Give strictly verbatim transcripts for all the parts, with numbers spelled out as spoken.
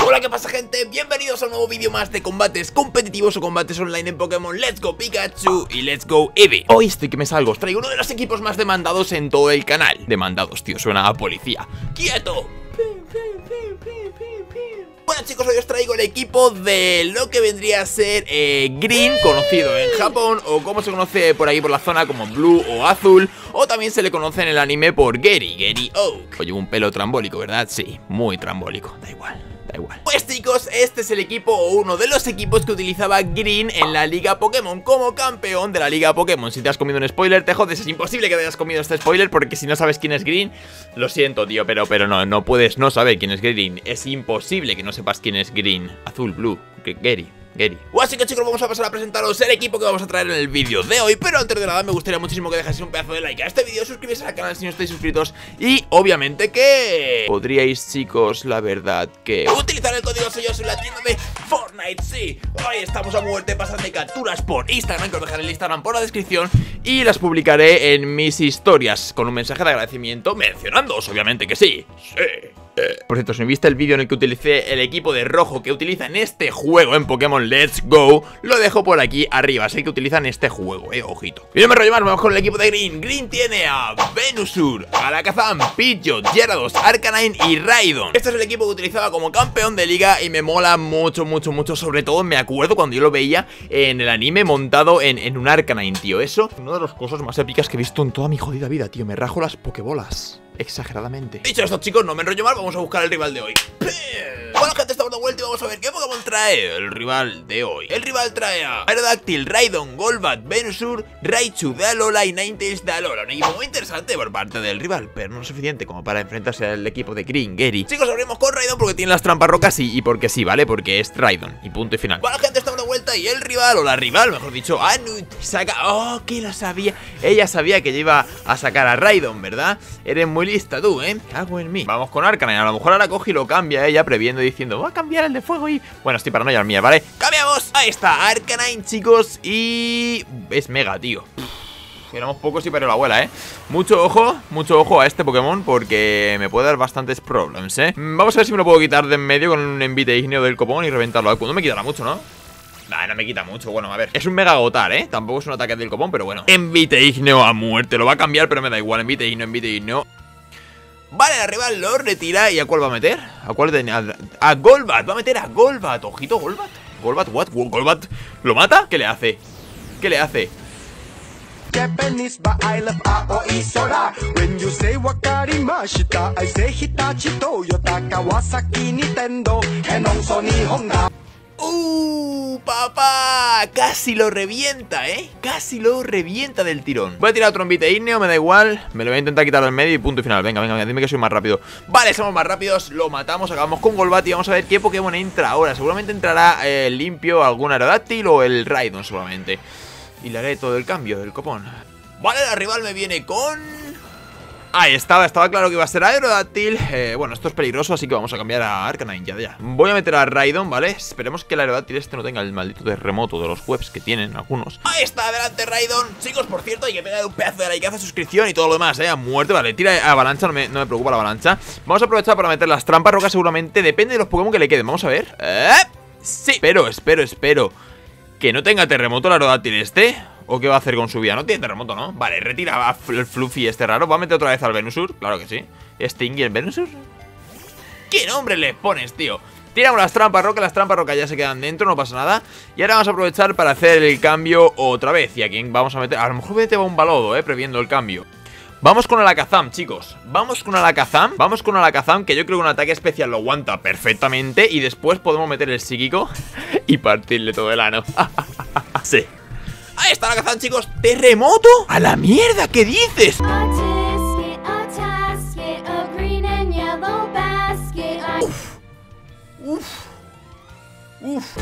Hola, ¿qué pasa, gente? Bienvenidos a un nuevo vídeo más de combates competitivos o combates online en Pokémon Let's Go Pikachu y Let's Go Eevee. Hoy estoy que me salgo, os traigo uno de los equipos más demandados en todo el canal. Demandados, tío, suena a policía. ¡Quieto! Bueno, chicos, hoy os traigo el equipo de lo que vendría a ser eh, Green, conocido en Japón, o como se conoce por aquí por la zona como Blue o Azul, o también se le conoce en el anime por Gary, Gary Oak. Oye, un pelo trambólico, ¿verdad? Sí, muy trambólico, da igual. Da igual. Pues chicos, este es el equipo o uno de los equipos que utilizaba Green en la Liga Pokémon como campeón de la Liga Pokémon. Si te has comido un spoiler, te jodes, es imposible que te hayas comido este spoiler, porque si no sabes quién es Green, lo siento, tío, pero, pero no, no puedes no saber quién es Green. Es imposible que no sepas quién es Green. Azul, Blue, Gary. Gary. Así que chicos, vamos a pasar a presentaros el equipo que vamos a traer en el vídeo de hoy. Pero antes de nada me gustaría muchísimo que dejáis un pedazo de like a este vídeo, suscribiros al canal si no estáis suscritos. Y obviamente que podríais, chicos, la verdad que utilizar el código selloso en la tienda de Fortnite. Sí, hoy estamos a muerte, pasadme capturas por Instagram, que os dejaré el Instagram por la descripción, y las publicaré en mis historias con un mensaje de agradecimiento mencionándoos, obviamente que sí. Sí. Por cierto, si no viste el vídeo en el que utilicé el equipo de rojo que utiliza en este juego en Pokémon Let's Go, lo dejo por aquí arriba, sé que utilizan este juego, eh, ojito. Y no me rollo más, vamos con el equipo de Green. Green tiene a Venusaur, Alakazam, Pidgeot, Gyarados, Arcanine y Raidon. Este es el equipo que utilizaba como campeón de liga y me mola mucho, mucho, mucho. Sobre todo me acuerdo cuando yo lo veía en el anime montado en, en un Arcanine, tío. Eso, una de las cosas más épicas que he visto en toda mi jodida vida, tío. Me rajo las Pokébolas exageradamente. Dicho esto, chicos, no me enrollo más, vamos a buscar el rival de hoy. Bueno, gente, estamos de vuelta y vamos a ver qué Pokémon trae el rival de hoy. El rival trae a Aerodactyl, Raidon, Golbat, Venusaur, Raichu de Alola y Ninetales de Alola. Un equipo muy interesante por parte del rival, pero no suficiente como para enfrentarse al equipo de Green, Gary. Chicos, abrimos con Raidon porque tiene las trampas rocas y, y porque sí, ¿vale? Porque es Raidon y punto y final. Bueno, gente, estamos de vuelta y el rival, o la rival, mejor dicho, Anut, saca... Oh, que lo sabía. Ella sabía que yo iba a sacar a Raidon, ¿verdad? Eres muy lista tú, ¿eh? Cago en mí. Vamos con Arcanine, a lo mejor ahora coge y lo cambia ella previendo diciendo, va a cambiar el de fuego y... Bueno, estoy paranoia mía, ¿vale? ¡Cambiamos! Ahí está, Arcanine, chicos, y... es mega, tío. Éramos pocos y pero la abuela, ¿eh? Mucho ojo, mucho ojo a este Pokémon porque me puede dar bastantes problemas, ¿eh? Vamos a ver si me lo puedo quitar de en medio con un envite igneo del copón y reventarlo. No me quitará mucho, ¿no? Nah, no me quita mucho, bueno, a ver. Es un mega agotar, ¿eh? Tampoco es un ataque del copón, pero bueno. Envite igneo a muerte, lo va a cambiar, pero me da igual. Envite igneo, envite igneo. Vale, la rival lo retira. ¿Y a cuál va a meter? ¿A cuál tenía? A, a Golbat, va a meter a Golbat. Ojito, Golbat. Golbat, what? Golbat, ¿lo mata? ¿Qué le hace? ¿Qué le hace? ¡Uh, papá! Casi lo revienta, ¿eh? Casi lo revienta del tirón. Voy a tirar otro envite igneo, me da igual. Me lo voy a intentar quitar del medio y punto final. Venga, venga, venga, dime que soy más rápido. Vale, somos más rápidos, lo matamos, acabamos con Golbat y vamos a ver qué Pokémon entra ahora. Seguramente entrará eh, limpio algún Aerodactyl o el Raidon seguramente. Y le haré todo el cambio del copón. Vale, la rival me viene con... Ahí estaba, estaba claro que iba a ser Aerodactyl. eh, Bueno, esto es peligroso, así que vamos a cambiar a Arcanine, ya, ya. Voy a meter a Raidon, ¿vale? Esperemos que el Aerodactyl este no tenga el maldito terremoto de los webs que tienen algunos. Ahí está, adelante Raidon. Chicos, por cierto, hay que pegar un pedazo de like, suscripción y todo lo demás, ¿eh? A muerte, vale, tira avalancha, no me, no me preocupa la avalancha. Vamos a aprovechar para meter las trampas rocas seguramente. Depende de los Pokémon que le queden, vamos a ver. ¿Eh? Sí, espero, espero, espero que no tenga terremoto el Aerodactyl este. ¿O qué va a hacer con su vida? No tiene terremoto, ¿no? Vale, retira el Fluffy este raro. ¿Va a meter otra vez al Venusaur? Claro que sí. ¿Stingy el Venusaur? ¿Qué nombre le pones, tío? Tiramos las trampas roca, las trampas roca ya se quedan dentro, no pasa nada. Y ahora vamos a aprovechar para hacer el cambio otra vez. ¿Y a quién vamos a meter? A lo mejor mete a un Balodo, eh, previendo el cambio. Vamos con Alakazam, chicos. Vamos con Alakazam. Vamos con Alakazam, que yo creo que un ataque especial lo aguanta perfectamente. Y después podemos meter el psíquico y partirle todo el ano. Sí. Ahí está Alakazam, chicos. ¿Terremoto? ¡A la mierda! ¿Qué dices? Uf. Uf. Uf.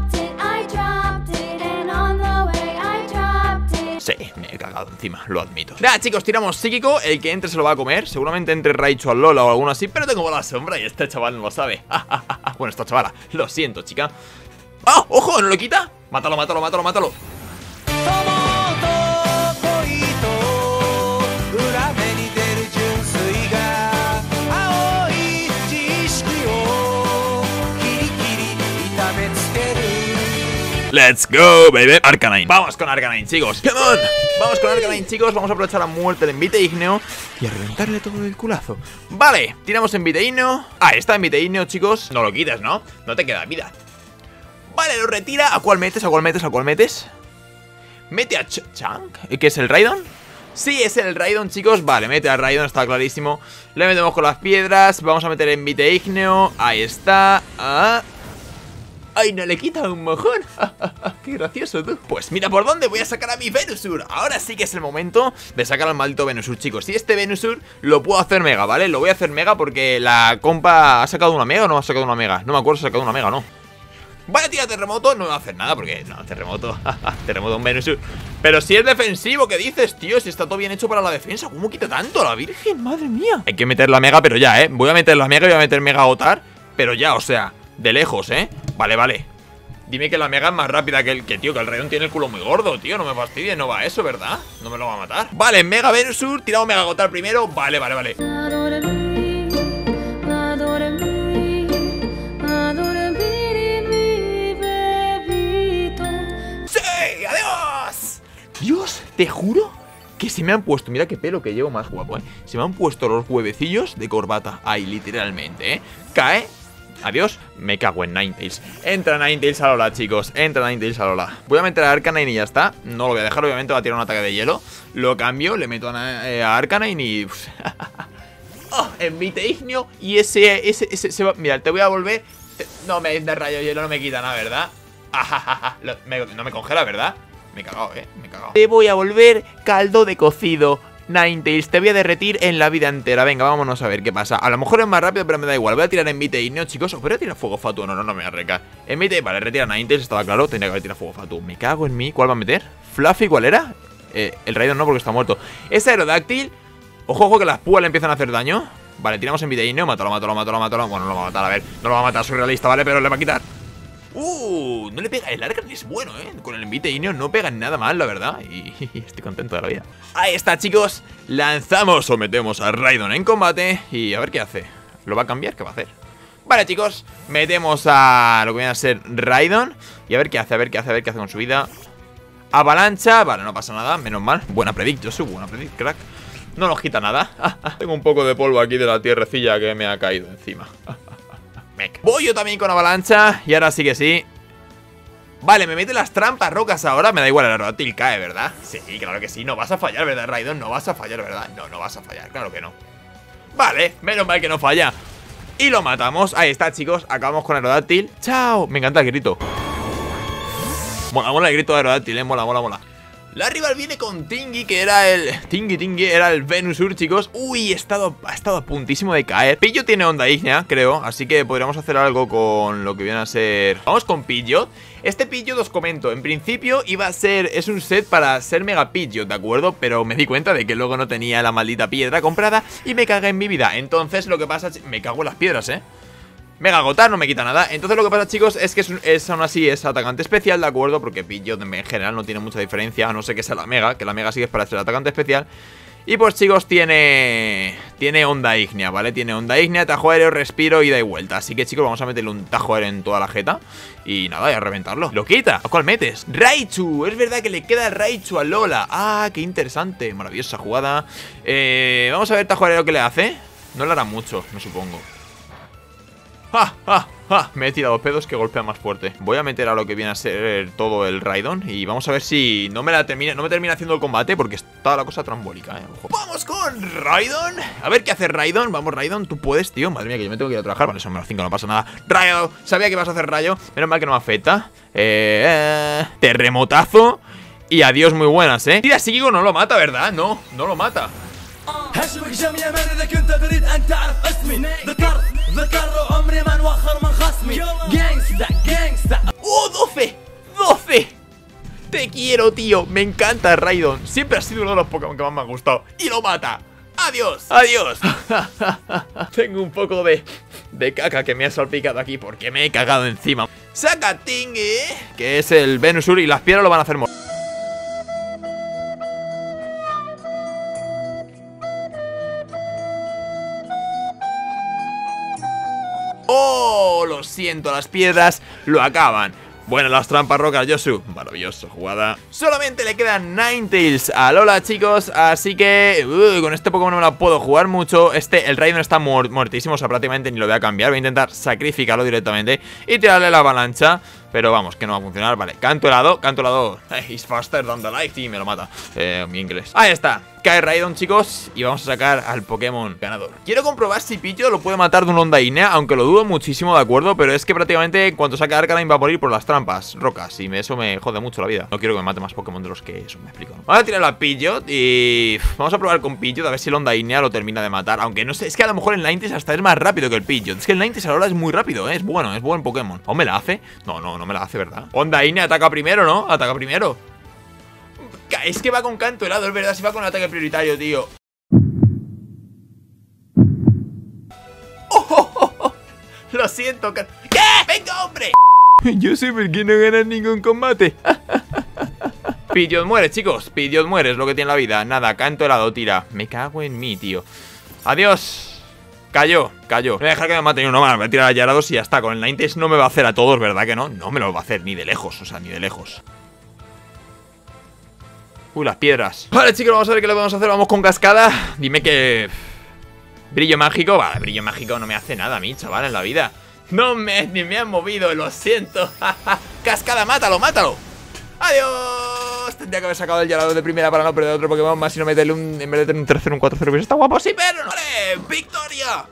Sí, me he cagado encima, lo admito. Nada, chicos, tiramos psíquico. El que entre se lo va a comer. Seguramente entre Raichu al Lola o alguno así. Pero tengo bola sombra y este chaval no lo sabe. Bueno, esta chavala, lo siento, chica. ¡Ah! ¡Ojo! ¿No lo quita? Mátalo, mátalo, mátalo, mátalo. Let's go, baby. Arcanine. Vamos con Arcanine, chicos. Come on. Vamos con Arcanine, chicos. Vamos a aprovechar la muerte del envite ígneo y a reventarle todo el culazo. Vale, tiramos envite ígneo. Ahí está envite ígneo, chicos. No lo quites, ¿no? No te queda vida. Vale, lo retira. ¿A cuál metes? ¿A cuál metes? ¿A cuál metes? Mete a Ch Chunk, ¿qué es el Raidon? Sí, es el Raidon, chicos. Vale, mete a Raidon, está clarísimo. Le metemos con las piedras. Vamos a meter envite ígneo. Ahí está. Ah. ¡Ay, no le quita un mojón! ¡Qué gracioso, tú! Pues mira por dónde voy a sacar a mi Venusaur. Ahora sí que es el momento de sacar al maldito Venusaur, chicos. Y este Venusaur lo puedo hacer mega, ¿vale? Lo voy a hacer mega porque la compa ha sacado una mega o no ha sacado una mega. No me acuerdo si ha sacado una mega o no. Vaya, tira terremoto, no va a hacer nada porque... No, terremoto, terremoto un Venusaur. Pero si es defensivo, ¿qué dices, tío? Si está todo bien hecho para la defensa. ¿Cómo quita tanto la virgen? Madre mía. Hay que meter la mega, pero ya, ¿eh? Voy a meter la mega y voy a meter mega agotar. Pero ya, o sea, de lejos, ¿eh? Vale, vale. Dime que la mega es más rápida que el... Que, tío, que el Raidon tiene el culo muy gordo, tío. No me fastidies, no va eso, ¿verdad? No me lo va a matar. Vale, mega Venusaur, tirado mega agotar primero. Vale, vale, vale. Dios, te juro que se me han puesto, mira qué pelo que llevo más guapo, ¿eh? Se me han puesto los huevecillos de corbata. Ahí, literalmente, ¿eh? Cae. Adiós, me cago en Ninetales. Entra Ninetales a Lola, chicos. Entra Ninetales a Lola. Voy a meter a Arcanine y ya está. No lo voy a dejar, obviamente va a tirar un ataque de hielo. Lo cambio, le meto a, eh, a Arcanine y... oh, envite ígneo. Y ese, ese, ese, se va... Mira, te voy a volver... No me de rayo hielo, no me quita nada, ¿verdad? me, no me congela, ¿verdad? Me he cagado, eh, me he cagado. Te voy a volver caldo de cocido, Ninetales, te voy a derretir en la vida entera. Venga, vámonos a ver qué pasa. A lo mejor es más rápido, pero me da igual. Voy a tirar envite ígneo, chicos. ¿Os voy a tirar fuego fatuo? No, no, no me voy a recar. Envite, vale, retira Ninetales, estaba claro. Tenía que haber tirado fuego fatuo. Me cago en mí. ¿Cuál va a meter? ¿Fluffy cuál era? Eh, el Raidon no, porque está muerto. Es Aerodáctil. Ojo, ojo, que las púas le empiezan a hacer daño. Vale, tiramos envite ígneo. Mátalo, mátalo, mátalo, mátalo. Bueno, no lo va a matar, a ver. No lo va a matar, soy realista, ¿vale? Pero le va a quitar. Uh, no le pega, el Arcanine es bueno, eh. Con el envite ígneo no pega nada mal, la verdad. Y, y estoy contento de la vida. Ahí está, chicos. Lanzamos o metemos a Raidon en combate. Y a ver qué hace. ¿Lo va a cambiar? ¿Qué va a hacer? Vale, chicos, metemos a lo que viene a ser Raidon. Y a ver qué hace, a ver qué hace, a ver qué hace con su vida. Avalancha, vale, no pasa nada, menos mal. Buena predict, yo soy buena predict, crack. No nos quita nada. Tengo un poco de polvo aquí de la tierrecilla que me ha caído encima. Voy yo también con avalancha. Y ahora sí que sí. Vale, me mete las trampas rocas ahora. Me da igual, el Aerodáctil cae, ¿verdad? Sí, claro que sí, no vas a fallar, ¿verdad, Raidon? No vas a fallar, ¿verdad? No, no vas a fallar, claro que no. Vale, menos mal que no falla. Y lo matamos, ahí está, chicos. Acabamos con Aerodáctil, chao. Me encanta el grito. Mola, mola el grito de Aerodáctil, eh, mola, mola, mola. La rival viene con Tingy, que era el... Tingy, Tingy, era el Venusaur, chicos. Uy, he estado, ha estado a puntísimo de caer. Pidgeot tiene onda ígnea, creo. Así que podríamos hacer algo con lo que viene a ser... Vamos con Pidgeot. Este Pidgeot os comento, en principio iba a ser... Es un set para ser Mega Pidgeot, ¿de acuerdo? Pero me di cuenta de que luego no tenía la maldita piedra comprada y me cagué en mi vida. Entonces lo que pasa es... Me cago en las piedras, ¿eh? Mega agotar, no me quita nada. Entonces lo que pasa, chicos, es que es, es aún así es atacante especial, ¿de acuerdo? Porque Pidgeot en general no tiene mucha diferencia, a no ser que sea la Mega, que la Mega sí que es para ser atacante especial. Y pues, chicos, tiene... Tiene onda ígnea, ¿vale? Tiene onda ígnea, tajo aéreo, respiro, ida y vuelta. Así que, chicos, vamos a meterle un tajo aéreo en toda la jeta. Y nada, y a reventarlo. ¡Lo quita! ¿A cuál metes? ¡Raichu! Es verdad que le queda Raichu a Lola. ¡Ah, qué interesante! Maravillosa jugada. Eh... Vamos a ver tajo aéreo que le hace. No le hará mucho, me supongo. ¡Ah, ah, ah! Me he tirado pedos que golpea más fuerte. Voy a meter a lo que viene a ser todo el Raidon. Y vamos a ver si no me la termina, no me termina haciendo el combate, porque está la cosa trambólica, eh. Ojo. ¡Vamos con Raidon! A ver qué hace Raidon. Vamos, Raidon, tú puedes, tío. Madre mía, que yo me tengo que ir a trabajar. Vale, son menos cinco, no pasa nada. Rayo, sabía que ibas a hacer rayo. Menos mal que no me afecta. Eh, eh terremotazo. Y adiós, muy buenas, eh. Tira psíquico, no lo mata, ¿verdad? No, no lo mata. ¡Oh, doce! ¡doce! Te quiero, tío. Me encanta Raidon. Siempre ha sido uno de los Pokémon que más me ha gustado. Y lo mata. ¡Adiós! ¡Adiós! Tengo un poco de, de caca que me ha salpicado aquí porque me he cagado encima. ¡Saca Tingy! Que es el Venusaur y las piedras lo van a hacer morir. Oh, lo siento, las piedras lo acaban. Buenas las trampas rocas, Yosu. Maravilloso, jugada. Solamente le quedan Ninetales a Lola, chicos. Así que uh, con este Pokémon no me la puedo jugar mucho. Este, el Raidon está muer muertísimo. O sea, prácticamente ni lo voy a cambiar. Voy a intentar sacrificarlo directamente y tirarle la avalancha. Pero vamos, que no va a funcionar. Vale, canto helado, canto helado. He's faster than the light. Y me lo mata. Eh, mi inglés. Ahí está. Cae Raidon, chicos, y vamos a sacar al Pokémon ganador. Quiero comprobar si Pillo lo puede matar de un Ondainea, aunque lo dudo muchísimo, ¿de acuerdo? Pero es que prácticamente en cuanto saque Arcanine va a morir por las trampas rocas, y me, eso me jode mucho la vida. No quiero que me mate más Pokémon de los que eso, me explico, ¿no? Vamos a tirar a Pidgeot y vamos a probar con Pidgeot a ver si el Ondainea lo termina de matar. Aunque no sé, es que a lo mejor el Ninetales hasta es más rápido que el Pidgeot. Es que el Ninetales ahora es muy rápido, ¿eh? Es bueno, es buen Pokémon. ¿O me la hace? No, no, no me la hace, ¿verdad? Ondainea ataca primero, ¿no? Ataca primero. Es que va con canto helado, es verdad, si va con ataque prioritario, tío. Oh, oh, oh, oh. Lo siento, ¿qué? ¡Venga, hombre! Yo sé por qué no ganas ningún combate. Pidgeot muere, chicos. Pidgeot muere, es lo que tiene la vida. Nada, canto helado, tira. Me cago en mí, tío. Adiós. Cayó, cayó. Voy a dejar que me mate ni uno más. Voy a tirar a Gyarados y ya está. Con el Ninetales no me va a hacer a todos, ¿verdad que no? No me lo va a hacer ni de lejos, o sea, ni de lejos. Uy, las piedras. Vale, chicos, vamos a ver qué le podemos hacer. Vamos con cascada. Dime que... Brillo mágico. Vale, brillo mágico no me hace nada a mí, chaval, en la vida. No me, ni me han movido, lo siento. Cascada, mátalo, mátalo. Adiós. Tendría que haber sacado el Gyarados de primera para no perder otro Pokémon más y no meterle un... En vez de tener un tercero, un cuatro cero. Pues está guapo, sí, pero no. ¡Vale! ¡Victoria!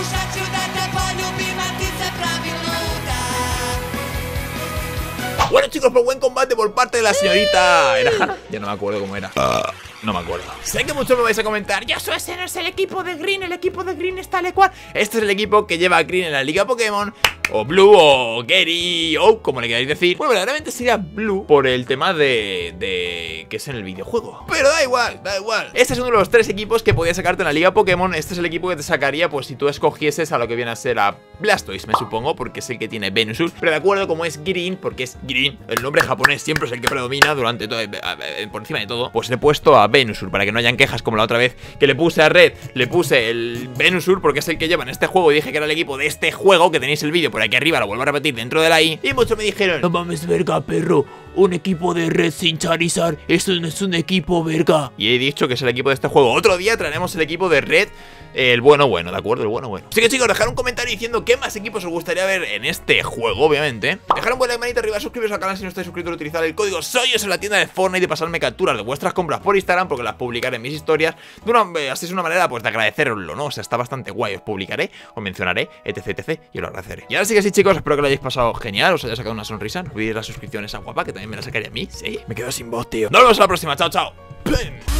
Bueno, chicos, pues buen combate por parte de la señorita... ¿Era Hana? Ya no me acuerdo cómo era. uh, No me acuerdo. Sé que muchos me vais a comentar: yo soy ese no es el equipo de Green. El equipo de Green está tal cual. Este es el equipo que lleva a Green en la Liga Pokémon, o Blue, o Gary, o como le queráis decir. Bueno, verdaderamente sería Blue por el tema de... de... que es en el videojuego. Pero da igual, da igual. Este es uno de los tres equipos que podía sacarte en la Liga Pokémon. Este es el equipo que te sacaría, pues, si tú escogieses a lo que viene a ser a Blastoise, me supongo, porque es el que tiene Venusaur. Pero de acuerdo, como es Green, porque es Green, el nombre japonés siempre es el que predomina durante todo, por encima de todo, pues le he puesto a Venusaur, para que no hayan quejas como la otra vez que le puse a Red, le puse el Venusaur porque es el que lleva en este juego y dije que era el equipo de este juego, que tenéis el vídeo por aquí arriba, lo vuelvo a repetir dentro de la i. Y muchos me dijeron: no mames, verga, perro, un equipo de Red sin Charizard, esto no es un equipo, verga. Y he dicho que es el equipo de este juego. Otro día traeremos el equipo de Red, el bueno bueno, ¿de acuerdo? El bueno bueno. Así que, chicos, dejar un comentario diciendo qué más equipos os gustaría ver en este juego, obviamente. Dejar un buen like, manita arriba, suscribiros al canal si no estáis suscritos, utilizar el código SOYOS en la tienda de Fortnite y pasarme capturas de vuestras compras por Instagram, porque las publicaré en mis historias. De una, así es una manera, pues, de agradeceroslo, ¿no? O sea, está bastante guay. Os publicaré, os mencionaré, etc, etc, y os lo agradeceré. Y ahora sí que sí, chicos, espero que lo hayáis pasado genial, os haya sacado una sonrisa. No olvidéis la suscripción esa guapa, que también me la sacaría a mí. Sí, me quedo sin voz, tío. Nos vemos a la próxima, chao, chao. ¡Pum!